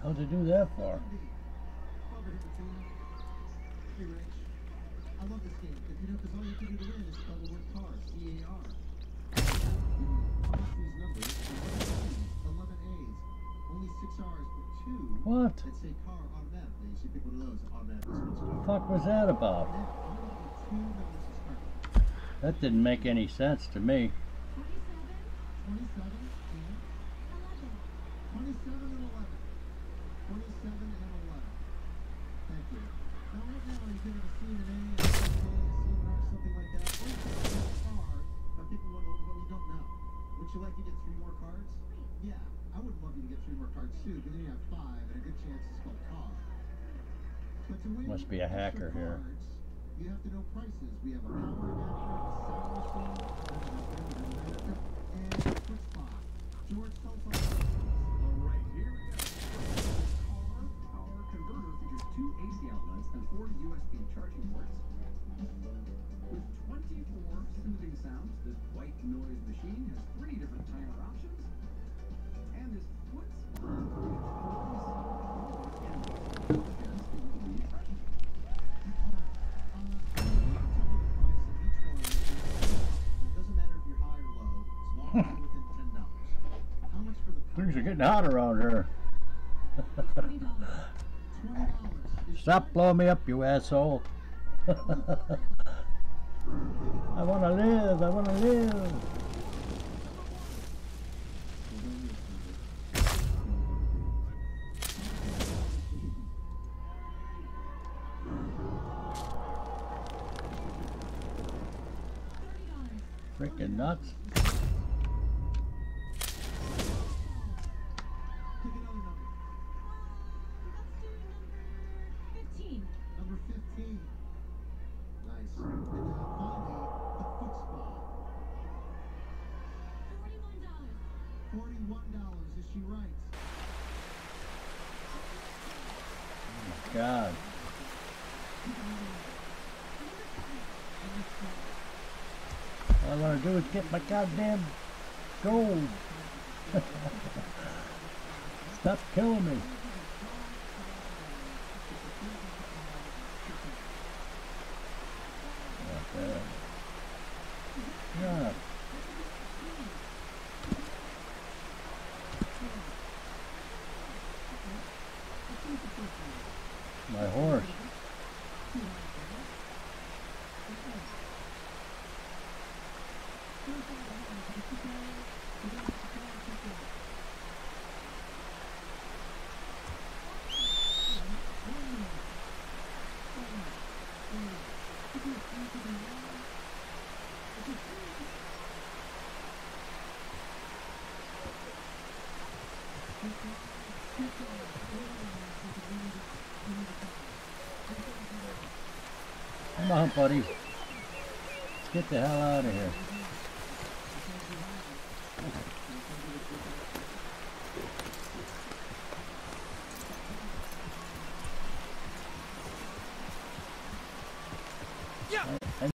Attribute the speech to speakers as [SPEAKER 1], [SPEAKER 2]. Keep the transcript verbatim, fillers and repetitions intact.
[SPEAKER 1] What'd they do that for?
[SPEAKER 2] Hey Rich, I love this game. If you know, because all you have to do to win is spell the word car, C A R. Cross these numbers, eleven A's, only six R's, but two
[SPEAKER 1] What?
[SPEAKER 2] that say car automatically. So you pick one of those, automatically spells car.
[SPEAKER 1] What the fuck was that about?
[SPEAKER 2] Now, I'm going to get two numbers to start.
[SPEAKER 1] That didn't make any sense to me.
[SPEAKER 2] twenty-seven, and twenty-seven and eleven. twenty-seven and eleven. Thank you. Now, right now, you could have a C and an A, a C and an A, a C and an R, something like that. Or you could have a car, but picking one that we don't know. Would you like to get three more cards? Yeah, I would love you to get three more cards too, because then you have five and a good chance to spell car. But to win,
[SPEAKER 1] Must be a hacker here.
[SPEAKER 2] cards, you have to know prices. We have a power adapter, a sound machine, and a quick spot. George, tell us all about this.
[SPEAKER 3] All right, here we go. Car power converter features two A C outlets and four U S B charging ports. With twenty-four soothing sounds, this white noise machine has three different timer options. And this foot spot
[SPEAKER 1] Things are getting hot around here. Stop blowing me up, you asshole. I want to live, I want to live. Freaking nuts.
[SPEAKER 2] Number fifteen. Nice. And now finally, the foot spot.
[SPEAKER 4] Forty-one dollars.
[SPEAKER 2] Forty-one dollars. Is she right?
[SPEAKER 1] Oh my God. All I want to do is get my goddamn gold. Stop killing me. Okay. Yeah. My horse. Come on, buddy. Let's get the hell out of here. Yeah.